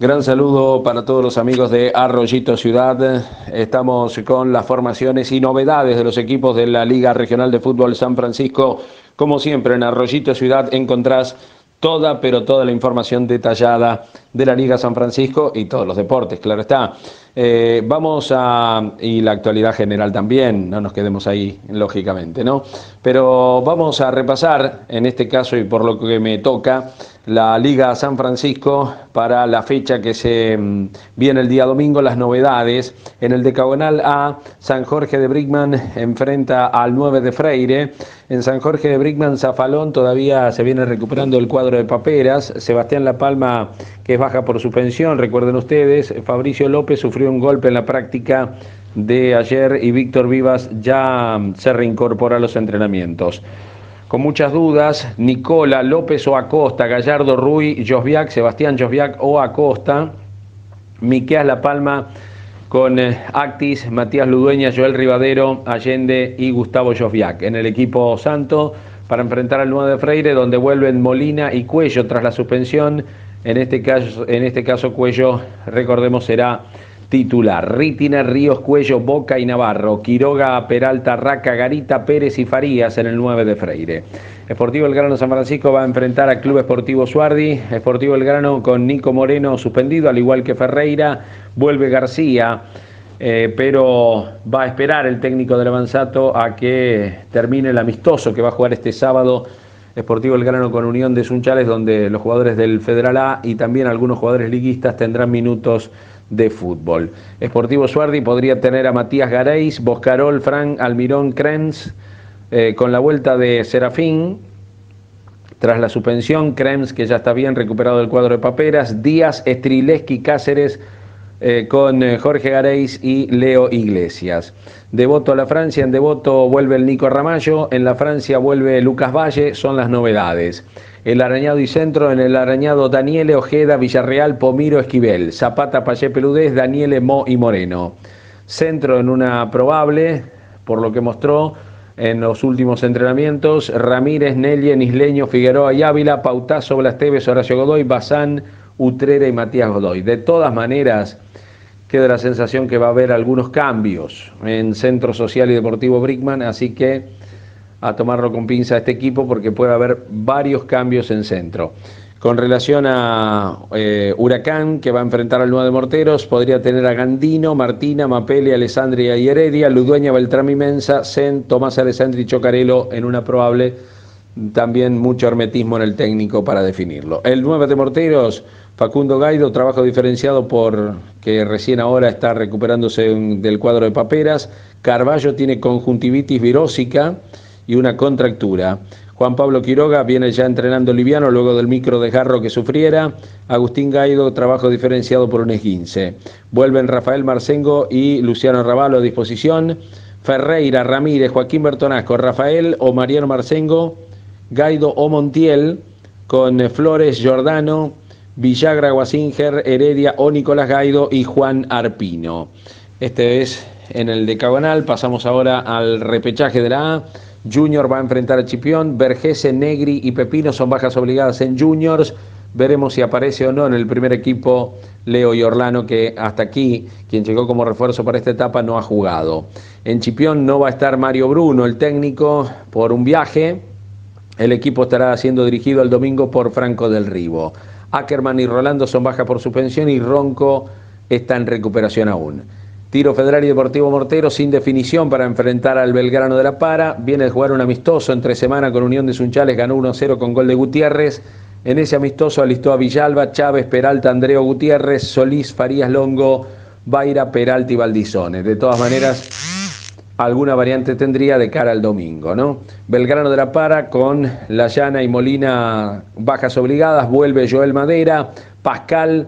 Gran saludo para todos los amigos de Arroyito Ciudad. Estamos con las formaciones y novedades de los equipos de la Liga Regional de Fútbol San Francisco. Como siempre, en Arroyito Ciudad encontrás pero toda la información detallada de la Liga San Francisco y todos los deportes, claro está. Y la actualidad general también, no nos quedemos ahí, lógicamente, ¿no? Pero vamos a repasar, en este caso y por lo que me toca, la Liga San Francisco para la fecha que se viene el día domingo, las novedades. En el decagonal A, San Jorge de Brickman enfrenta al 9 de Freire. En San Jorge de Brickman, Zafalón todavía se viene recuperando el cuadro de Paperas. Sebastián La Palma, que es baja por suspensión, recuerden ustedes. Fabricio López sufrió un golpe en la práctica de ayer y Víctor Vivas ya se reincorpora a los entrenamientos. Con muchas dudas, Nicola, López o Acosta, Gallardo, Ruy, Josviak, Sebastián Josviak o Acosta, Miqueas La Palma con Actis, Matías Ludueña, Joel Rivadero, Allende y Gustavo Josviak. En el equipo santo, para enfrentar al 9 de Freire, donde vuelven Molina y Cuello tras la suspensión. En este caso Cuello, recordemos, será titular. Rítina, Ríos, Cuello, Boca y Navarro. Quiroga, Peralta, Raca, Garita, Pérez y Farías en el 9 de Freire. Sportivo Belgrano San Francisco va a enfrentar a Club Esportivo Suardi. Sportivo Belgrano con Nico Moreno suspendido, al igual que Ferreira. Vuelve García, pero va a esperar el técnico del Avanzato a que termine el amistoso que va a jugar este sábado Sportivo Belgrano con Unión de Sunchales, donde los jugadores del Federal A y también algunos jugadores liguistas tendrán minutos de fútbol. Sportivo Suardi podría tener a Matías Gareis, Boscarol, Fran, Almirón, Krems, con la vuelta de Serafín, tras la suspensión, Krems, que ya está bien recuperado del cuadro de Paperas, Díaz, Strileski, Cáceres, con Jorge Gareis y Leo Iglesias. Devoto a la Francia, en Devoto vuelve el Nico Ramallo, en la Francia vuelve Lucas Valle, son las novedades. El Arañado y Centro, en el Arañado Daniele, Ojeda, Villarreal, Pomiro, Esquivel, Zapata, Payé, Peludez, Daniele, Mo y Moreno. Centro en una probable, por lo que mostró en los últimos entrenamientos, Ramírez, Nelie, Nisleño, Figueroa y Ávila, Pautazo, Blas Teves, Horacio Godoy, Bazán, Utrera y Matías Godoy. De todas maneras, queda la sensación que va a haber algunos cambios en Centro Social y Deportivo Brickman, así que a tomarlo con pinza este equipo porque puede haber varios cambios en centro. Con relación a Huracán, que va a enfrentar al 9 de Morteros, podría tener a Gandino, Martina, Mapelli, Alessandria y Heredia, Ludueña, Beltrán y Mensa, Sen, Tomás Alessandri y Chocarelo en una probable. También mucho hermetismo en el técnico para definirlo. El 9 de Morteros, Facundo Gaido, trabajo diferenciado porque recién ahora está recuperándose del cuadro de Paperas. Carballo tiene conjuntivitis virósica y una contractura. Juan Pablo Quiroga viene ya entrenando liviano luego del microdesgarro que sufriera. Agustín Gaido, trabajo diferenciado por un esguince. Vuelven Rafael Marcengo y Luciano Ravalo a disposición. Ferreira, Ramírez, Joaquín Bertonasco, Rafael o Mariano Marcengo, Gaido o Montiel, con Flores, Giordano, Villagra, Guasinger, Heredia o Nicolás Gaido y Juan Arpino. Este es en el decagonal. Pasamos ahora al repechaje de la A. Junior va a enfrentar a Chipión, Vergese, Negri y Pepino son bajas obligadas en Juniors. Veremos si aparece o no en el primer equipo Leo y Orlano, que hasta aquí, quien llegó como refuerzo para esta etapa, no ha jugado. En Chipión no va a estar Mario Bruno, el técnico, por un viaje. El equipo estará siendo dirigido el domingo por Franco del Rivo. Ackerman y Rolando son bajas por suspensión y Ronco está en recuperación aún. Tiro Federal y Deportivo Mortero sin definición para enfrentar al Belgrano de la Para. Viene de jugar un amistoso entre semana con Unión de Sunchales, ganó 1-0 con gol de Gutiérrez. En ese amistoso alistó a Villalba, Chávez, Peralta, Andreo Gutiérrez, Solís, Farías, Longo, Baira, Peralta y Valdizones. De todas maneras, alguna variante tendría de cara al domingo, ¿no? Belgrano de la Para con La Llana y Molina bajas obligadas. Vuelve Joel Madera, Pascal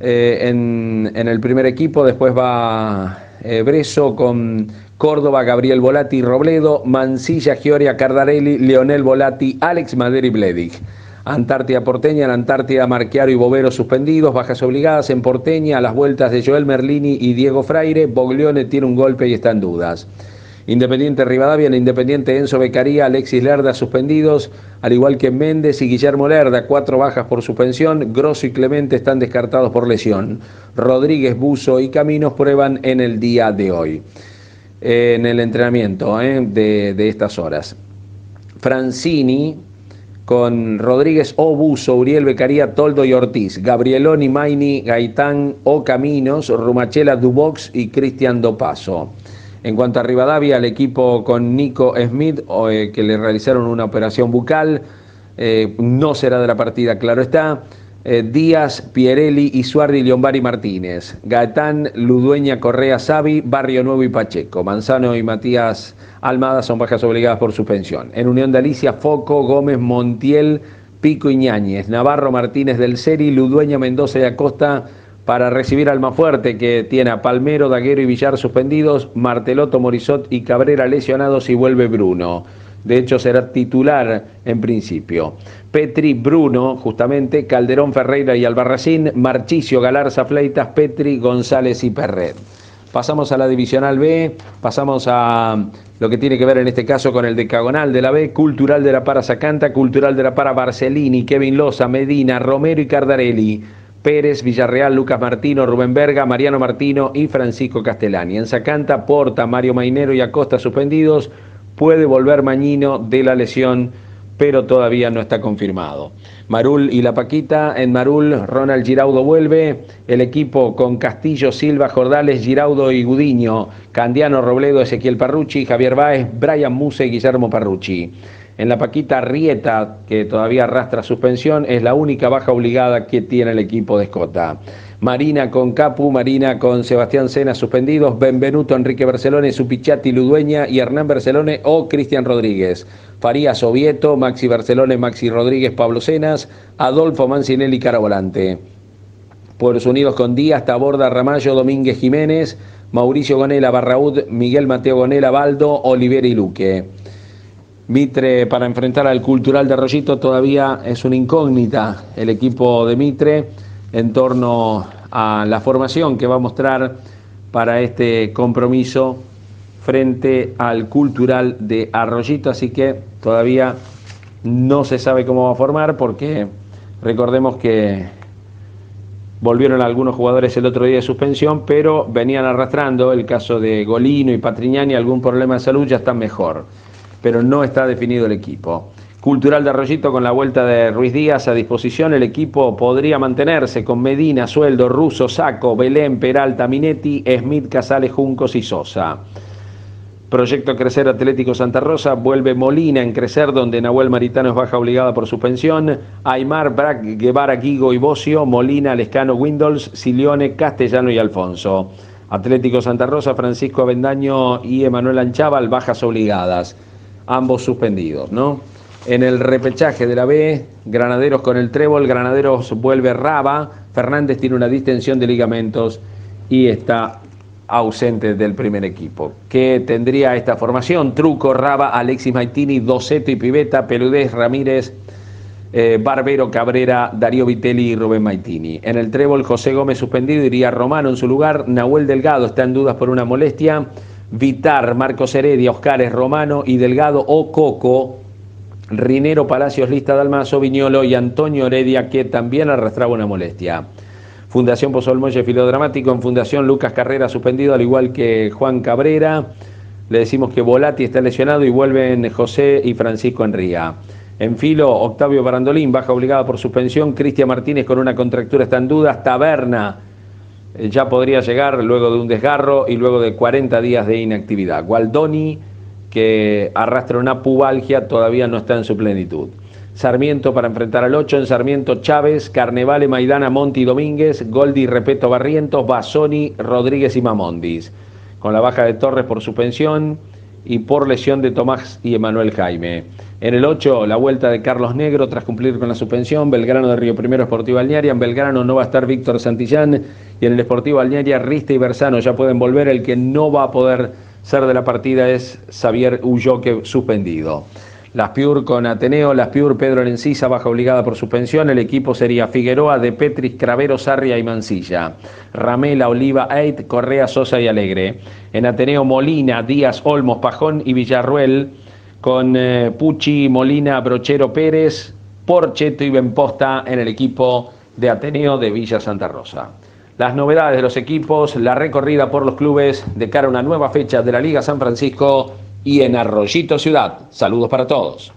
en el primer equipo. Después va Breso con Córdoba, Gabriel Volati y Robledo, Mancilla, Gioria, Cardarelli, Leonel Volati, Alex Madera y Bledig. Antártida Porteña, en Antártida Marchiaro y Bovero suspendidos, bajas obligadas. En Porteña, a las vueltas de Joel Merlini y Diego Fraire, Boglione tiene un golpe y está en dudas. Independiente Rivadavia, en Independiente Enzo Beccaría, Alexis Lerda suspendidos, al igual que Méndez y Guillermo Lerda, 4 bajas por suspensión. Grosso y Clemente están descartados por lesión. Rodríguez, Buzo y Caminos prueban en el día de hoy, en el entrenamiento de estas horas. Francini con Rodríguez o Buzo, Uriel, Beccaría, Toldo y Ortiz, Gabrieloni, Maini, Gaitán o Caminos, Rumachela, Dubox y Cristian Dopaso. En cuanto a Rivadavia, el equipo con Nico Smith, que le realizaron una operación bucal, no será de la partida, claro está. Díaz, Pierelli, Isuardi, Liombari, Martínez, Gaetán, Ludueña, Correa, Savi, Barrio Nuevo y Pacheco. Manzano y Matías Almada son bajas obligadas por suspensión. En Unión de Alicia, Foco, Gómez, Montiel, Pico y Ñáñez, Navarro, Martínez del Seri, Ludueña, Mendoza y Acosta para recibir Almafuerte, que tiene a Palmero, Daguero y Villar suspendidos, Marteloto, Morisot y Cabrera lesionados y vuelve Bruno. De hecho, será titular en principio. Petri, Bruno, justamente, Calderón, Ferreira y Albarracín, Marchicio, Galarza, Fleitas, Petri, González y Perret. Pasamos a la Divisional B, pasamos a lo que tiene que ver en este caso con el decagonal de la B, Cultural de la Para Zacanta, Cultural de la Para Barcelini, Kevin Loza, Medina, Romero y Cardarelli, Pérez, Villarreal, Lucas Martino, Rubén Berga, Mariano Martino y Francisco Castellani. En Zacanta, Porta, Mario Mainero y Acosta suspendidos. Puede volver Mañino de la lesión, pero todavía no está confirmado. Marul y La Paquita. En Marul, Ronald Giraudo vuelve. El equipo con Castillo, Silva, Jordales, Giraudo y Gudiño. Candiano, Robledo, Ezequiel Parrucci, Javier Báez, Brian Muse y Guillermo Parrucci. En La Paquita, Rieta, que todavía arrastra suspensión, es la única baja obligada que tiene el equipo de Escota. Marina con Capu, Marina con Sebastián Sena suspendidos, Benvenuto, Enrique Barcelone, Supichati, Ludueña y Hernán Barcelone o Cristian Rodríguez. Farías, Ovieto, Maxi Barcelone, Maxi Rodríguez, Pablo Cenas, Adolfo Mancinelli, Caravolante. Pueblos Unidos con Díaz, Taborda, Ramallo, Domínguez, Jiménez, Mauricio Gonela, Barraud, Miguel Mateo Gonela, Baldo, Oliver y Luque. Mitre para enfrentar al Cultural de Arroyito todavía es una incógnita el equipo de Mitre en torno a la formación que va a mostrar para este compromiso frente al Cultural de Arroyito, así que todavía no se sabe cómo va a formar porque recordemos que volvieron algunos jugadores el otro día de suspensión, pero venían arrastrando el caso de Golino y Patrignani, algún problema de salud, ya están mejor, pero no está definido el equipo. Cultural de Arroyito con la vuelta de Ruiz Díaz a disposición, el equipo podría mantenerse con Medina, Sueldo, Russo, Saco, Belén, Peralta, Minetti, Smith, Casales, Juncos y Sosa. Proyecto Crecer Atlético Santa Rosa, vuelve Molina en Crecer, donde Nahuel Maritano es baja obligada por suspensión, Aymar, Brac, Guevara, Guigo y Bocio, Molina, Lescano, Windols, Silione, Castellano y Alfonso. Atlético Santa Rosa, Francisco Avendaño y Emanuel Anchaval, bajas obligadas, ambos suspendidos, ¿no? En el repechaje de la B, Granaderos con el Trébol, Granaderos vuelve Raba, Fernández tiene una distensión de ligamentos y está ausente del primer equipo. ¿Qué tendría esta formación? Truco, Raba, Alexis Maitini, Doceto y Piveta, Peludez, Ramírez, Barbero, Cabrera, Darío Vitelli y Rubén Maitini. En el Trébol, José Gómez suspendido, iría Romano en su lugar, Nahuel Delgado está en dudas por una molestia, Vitar, Marcos Heredia, Oscares, Romano y Delgado o Coco, Rinero, Palacios, Lista, Dalmazo, Viñolo y Antonio Heredia, que también arrastraba una molestia. Fundación Pozolmoye Filodramático, en Fundación Lucas Carrera suspendido, al igual que Juan Cabrera. Le decimos que Volati está lesionado y vuelven José y Francisco Enría. En Filo, Octavio Barandolín, baja obligada por suspensión. Cristian Martínez con una contractura está en dudas. Taberna ya podría llegar luego de un desgarro y luego de 40 días de inactividad. Gualdoni, que arrastra una pubalgia, todavía no está en su plenitud. Sarmiento para enfrentar al 8, en Sarmiento Chávez, Carnevale, Maidana, Monti, Domínguez, Goldi, Repeto, Barrientos, Basoni, Rodríguez y Mamondis. Con la baja de Torres por suspensión y por lesión de Tomás y Emanuel Jaime. En el 8, la vuelta de Carlos Negro tras cumplir con la suspensión. Belgrano de Río Primero, Sportivo Balnearia. En Belgrano no va a estar Víctor Santillán y en el Sportivo Balnearia Rista y Bersano ya pueden volver. El que no va a poder ser de la partida es Xavier Ulloque, suspendido. Las Piur con Ateneo, Las Piur Pedro Lencisa, baja obligada por suspensión. El equipo sería Figueroa, De Petris, Cravero, Sarria y Mancilla. Ramela, Oliva, Eit, Correa, Sosa y Alegre. En Ateneo, Molina, Díaz, Olmos, Pajón y Villarruel. Con Pucci, Molina, Brochero, Pérez, Porcheto y Benposta en el equipo de Ateneo de Villa Santa Rosa. Las novedades de los equipos, la recorrida por los clubes de cara a una nueva fecha de la Liga San Francisco y en Arroyito Ciudad. Saludos para todos.